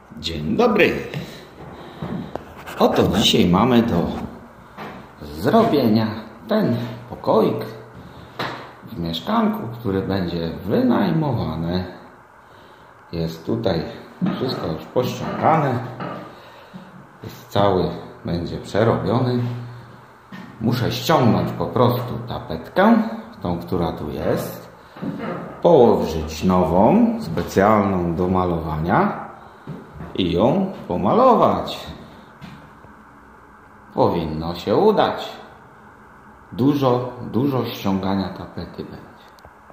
Dzień dobry. Oto dzisiaj mamy do zrobienia ten pokoik w mieszkanku, który będzie wynajmowany. Jest tutaj wszystko już pościągane. Jest cały, będzie przerobiony. Muszę ściągnąć po prostu tapetkę, tą, która tu jest, położyć nową, specjalną do malowania i ją pomalować. Powinno się udać. Dużo ściągania tapety będzie.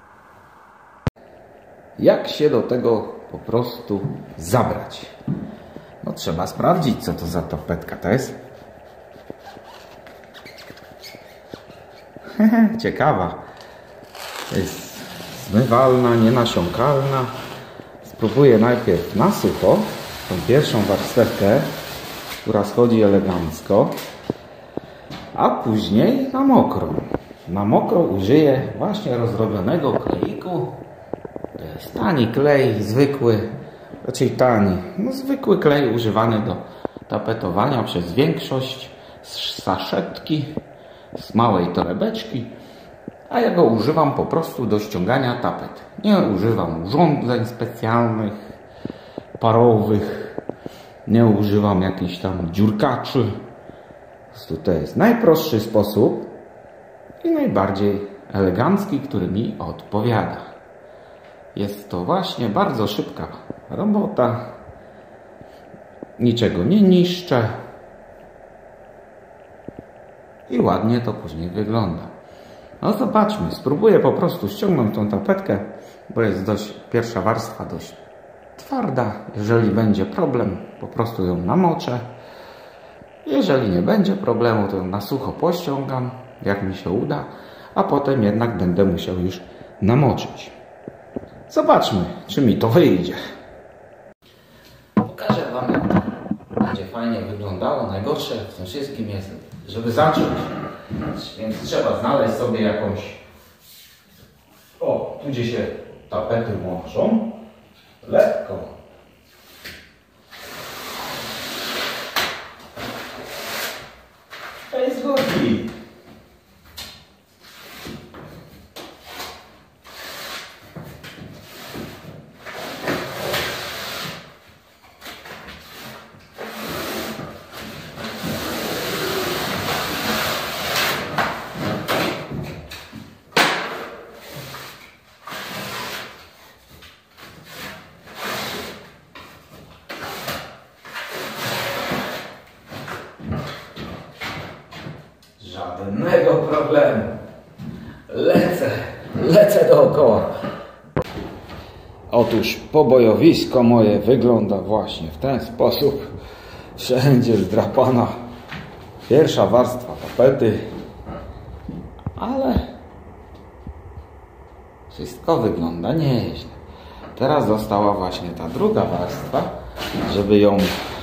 Jak się do tego po prostu zabrać? No trzeba sprawdzić, co to za tapetka to jest. Ciekawa. Jest zmywalna, nienasiąkalna. Spróbuję najpierw na sucho tą pierwszą warstewkę, która schodzi elegancko, a później na mokro. Na mokro użyję właśnie rozrobionego kleiku. To jest tani klej, zwykły, raczej tani, zwykły klej używany do tapetowania przez większość, z saszetki, z małej torebeczki, a ja go używam po prostu do ściągania tapet. Nie używam urządzeń specjalnych, parowych, nie używam jakichś tam dziurkaczy. To jest najprostszy sposób i najbardziej elegancki, który mi odpowiada. Jest to właśnie bardzo szybka robota. Niczego nie niszczę. I ładnie to później wygląda. No zobaczmy, spróbuję po prostu ściągnąć tą tapetkę, bo jest pierwsza warstwa dość twarda. Jeżeli będzie problem, po prostu ją namoczę. Jeżeli nie będzie problemu, to ją na sucho pościągam, jak mi się uda, a potem jednak będę musiał już namoczyć. Zobaczmy, czy mi to wyjdzie. Pokażę Wam, jak to będzie fajnie wyglądało. Najgorsze w tym wszystkim jest, żeby zacząć, więc trzeba znaleźć sobie jakąś, tu gdzie się tapety łączą, lekko. To jest górki. Żadnego problemu. Lecę dookoła. Otóż pobojowisko moje wygląda właśnie w ten sposób. Wszędzie zdrapana pierwsza warstwa tapety, ale wszystko wygląda nieźle. Teraz została właśnie ta druga warstwa, żeby ją,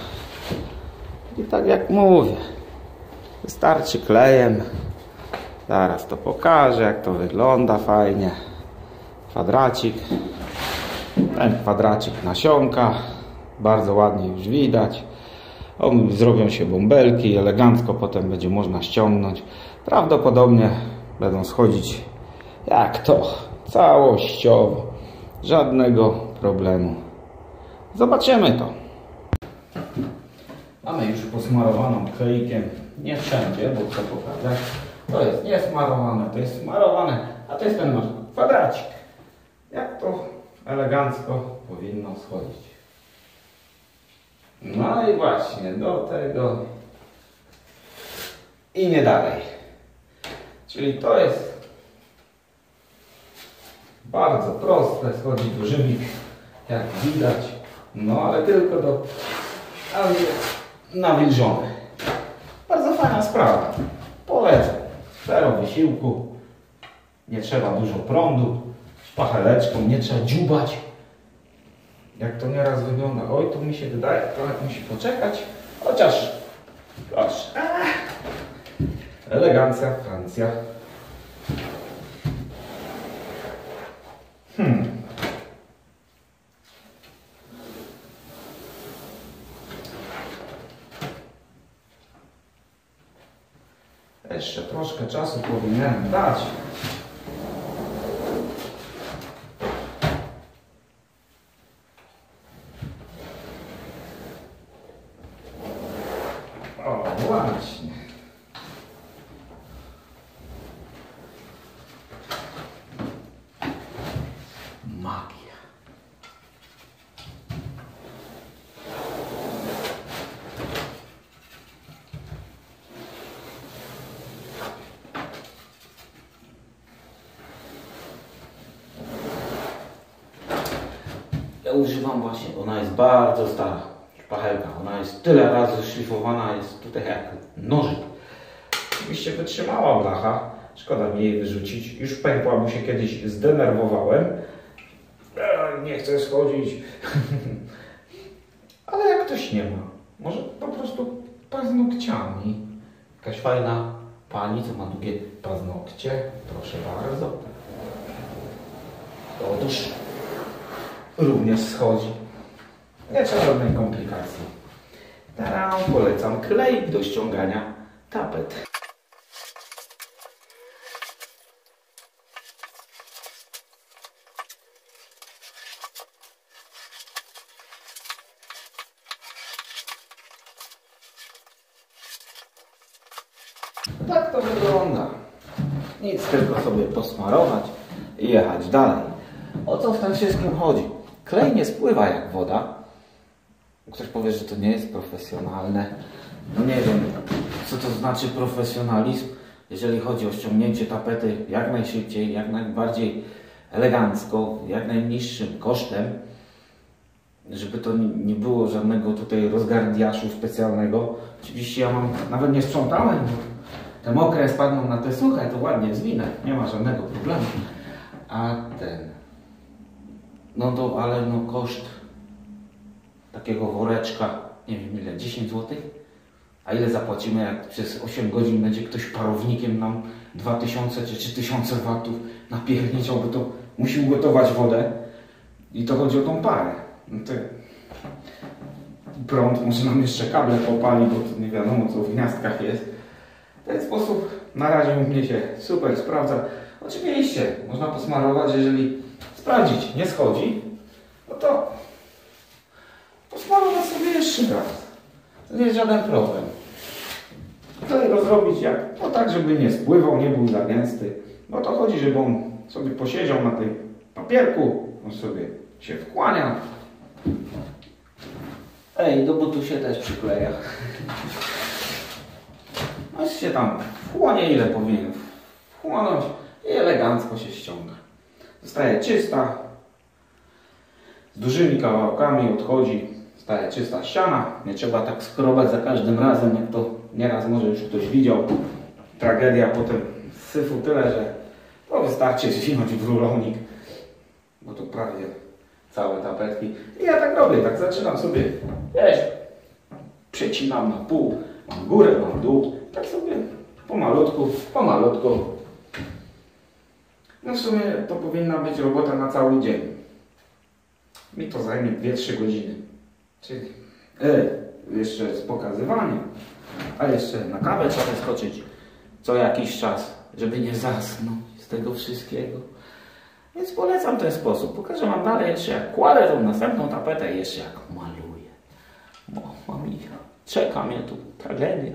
i tak jak mówię, wystarczy klejem. Zaraz to pokażę, jak to wygląda fajnie. Kwadracik. Ten kwadracik nasionka. Bardzo ładnie już widać. Zrobią się bąbelki. Elegancko potem będzie można ściągnąć. Prawdopodobnie będą schodzić jak to. Całościowo. Żadnego problemu. Zobaczymy to. Mamy już posmarowaną kleikiem. Nie wszędzie, bo chcę pokazać. To jest niesmarowane, to jest smarowane, a to jest ten nasz kwadracik. Jak to elegancko powinno schodzić. No i właśnie do tego i nie dalej. Czyli to jest bardzo proste, schodzi dużymi, jak widać. No ale tylko do nawilżone. Bardzo fajna sprawa. Polecam. Zero wysiłku. Nie trzeba dużo prądu. Szpacheleczką nie trzeba dziubać. Jak to nieraz wygląda. Oj, tu mi się wydaje, trochę musi poczekać. Chociaż, proszę. Elegancja, Francja. Jeszcze troszkę czasu powinienem dać. O, właśnie. Magia. Ja używam właśnie, ona jest bardzo stara szpachelka. Ona jest tyle razy szlifowana, jest tutaj jak nożyk. Oczywiście wytrzymała blacha. Szkoda mi jej wyrzucić. Już pękła, bo się kiedyś zdenerwowałem. Nie chcę schodzić. Ale jak ktoś nie ma, może po prostu paznokciami. Jakaś fajna pani, co ma długie paznokcie. Proszę bardzo. Otóż również schodzi. Nie trzeba żadnej komplikacji. Teraz polecam klej do ściągania tapet. Tak to wygląda. Nic, tylko sobie posmarować i jechać dalej. O co w tym wszystkim chodzi? Klej nie spływa jak woda. Ktoś powie, że to nie jest profesjonalne. No nie wiem, co to znaczy profesjonalizm, jeżeli chodzi o ściągnięcie tapety jak najszybciej, jak najbardziej elegancko, jak najniższym kosztem, żeby to nie było żadnego tutaj rozgardiaszu specjalnego. Oczywiście ja nawet nie sprzątałem, bo te mokre spadną na te suche, to ładnie zwinę, nie ma żadnego problemu. A no to, ale no koszt takiego woreczka, nie wiem ile, 10 zł? A ile zapłacimy, jak przez 8 godzin będzie ktoś parownikiem nam 2000 czy 3000 watów napierniczał, bo to musi ugotować wodę i to chodzi o tą parę. No to prąd, może nam jeszcze kable popali, bo to nie wiadomo co w gniazdkach jest. W ten sposób na razie u mnie się super sprawdza. Oczywiście można posmarować, jeżeli sprawdzić nie schodzi, no to posmarować sobie jeszcze raz. To nie jest żaden problem. Klej rozrobić jak? No tak, żeby nie spływał, nie był za gęsty. No to chodzi, żeby on sobie posiedział na tym papierku, on sobie się wchłania. Do butu się też przykleja. No się tam wchłonie ile powinien wchłonąć i elegancko się ściąga. Zostaje czysta, z dużymi kawałkami odchodzi, zostaje czysta ściana. Nie trzeba tak skrobać za każdym razem, jak to nieraz może już ktoś widział. Tragedia potem syfu tyle, że to wystarczy zwinąć w rulownik, bo to prawie całe tapetki. I ja tak robię, tak zaczynam sobie, wiesz, przecinam na pół, mam górę, mam dół, tak sobie pomalutku. No w sumie to powinna być robota na cały dzień. Mi to zajmie 2-3 godziny. Czyli jeszcze z pokazywaniem, a jeszcze na kawę trzeba skoczyć co jakiś czas, żeby nie zasnąć z tego wszystkiego. Więc polecam ten sposób. Pokażę wam dalej jeszcze jak kładę tą następną tapetę i jeszcze jak maluję. Bo mam ich, czeka mnie tu tragedia.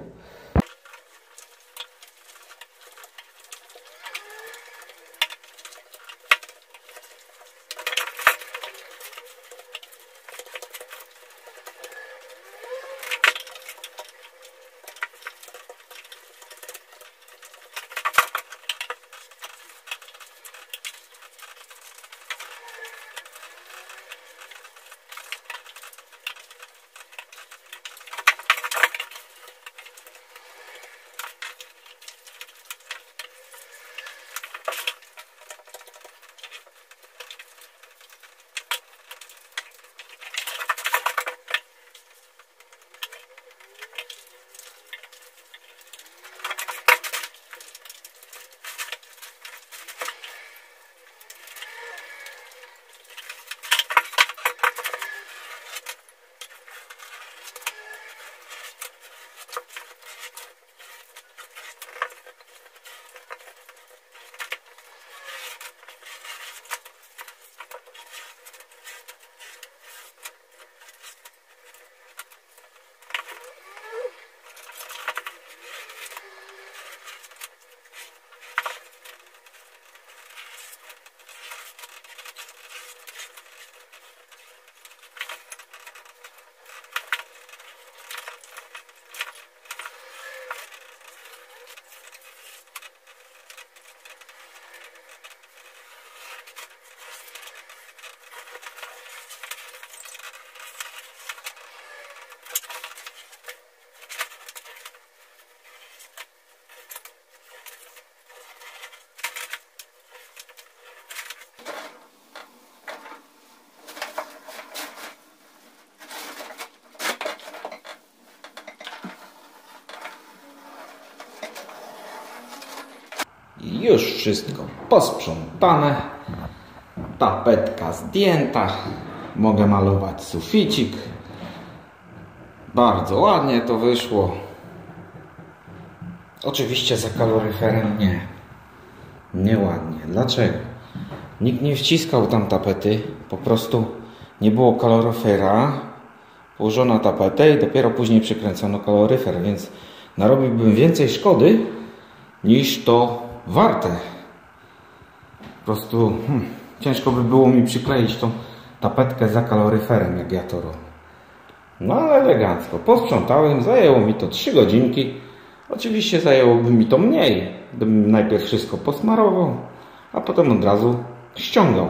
już wszystko posprzątane. Tapetka zdjęta. Mogę malować suficik. Bardzo ładnie to wyszło. Oczywiście za kaloryferem nie. Nieładnie. Dlaczego? Nikt nie wciskał tam tapety. Po prostu nie było kaloryfera. Położono tapetę i dopiero później przykręcono kaloryfer, więc narobiłbym więcej szkody niż to warte. Po prostu ciężko by było mi przykleić tą tapetkę za kaloryferem, jak ja to robię. No ale elegancko. Posprzątałem, zajęło mi to 3 godzinki. Oczywiście zajęłoby mi to mniej, gdybym najpierw wszystko posmarował, a potem od razu ściągał.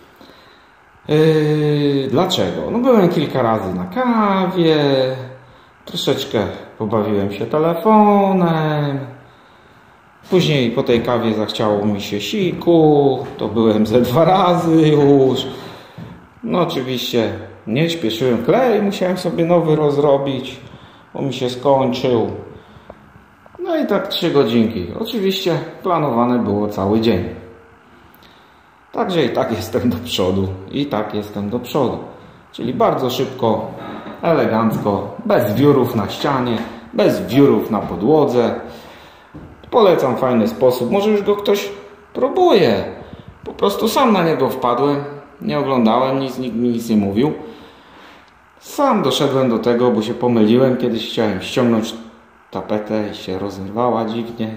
Dlaczego? No byłem kilka razy na kawie, troszeczkę pobawiłem się telefonem, później po tej kawie zachciało mi się siku, to byłem ze 2 razy już. No oczywiście nie śpieszyłem, klej musiałem sobie nowy rozrobić, bo mi się skończył. No i tak 3 godzinki. Oczywiście planowane było cały dzień. Także i tak jestem do przodu. I tak jestem do przodu. Czyli bardzo szybko, elegancko, bez wiórów na ścianie, bez wiórów na podłodze. Polecam, fajny sposób. Może już go ktoś próbuje. Po prostu sam na niego wpadłem. Nie oglądałem, nikt mi nic nie mówił. Sam doszedłem do tego, bo się pomyliłem. Kiedyś chciałem ściągnąć tapetę i się rozerwała dziwnie.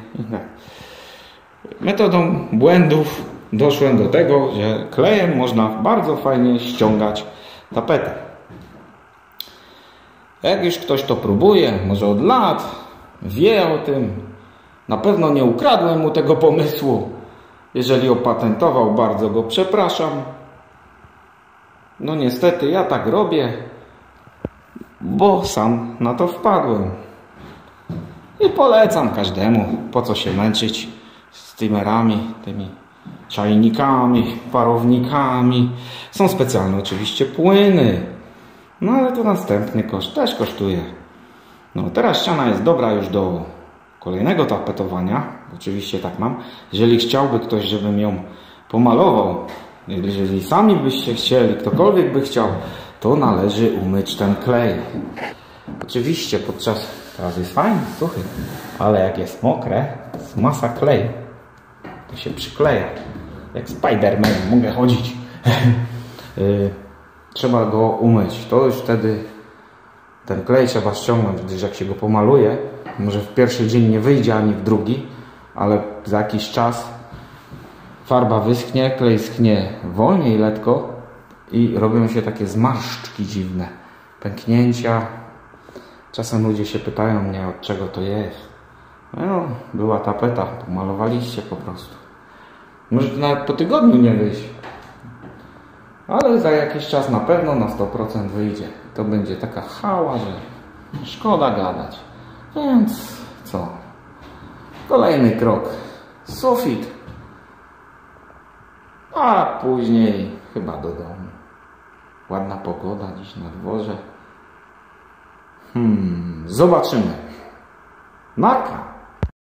Metodą błędów doszłem do tego, że klejem można bardzo fajnie ściągać tapetę. Jak już ktoś to próbuje, może od lat, wie o tym, na pewno nie ukradłem mu tego pomysłu. Jeżeli opatentował, bardzo go przepraszam. No niestety ja tak robię, bo sam na to wpadłem. I polecam każdemu, po co się męczyć z steamerami, tymi czajnikami, parownikami. Są specjalne oczywiście płyny. No ale to następny koszt też kosztuje. No teraz ściana jest dobra już do kolejnego tapetowania. Oczywiście tak mam. Jeżeli chciałby ktoś, żebym ją pomalował, jeżeli sami byście chcieli, ktokolwiek by chciał, to należy umyć ten klej. Oczywiście teraz jest fajny, suchy, ale jak jest mokre, to jest masa kleju. To się przykleja. Jak Spider-Man mogę chodzić. Trzeba go umyć. To już wtedy ten klej trzeba ściągnąć, gdyż jak się go pomaluje, może w pierwszy dzień nie wyjdzie ani w drugi, ale za jakiś czas farba wyschnie, klej schnie wolniej letko i robią się takie zmarszczki dziwne, pęknięcia. Czasem ludzie się pytają mnie, od czego to jest. No, była tapeta, pomalowaliście po prostu. Może to nawet po tygodniu nie wyjść. Ale za jakiś czas na pewno na 100% wyjdzie. To będzie taka chała, że szkoda gadać. Więc co? Kolejny krok. Sufit. A później chyba do domu. Ładna pogoda dziś na dworze. Zobaczymy. Marka.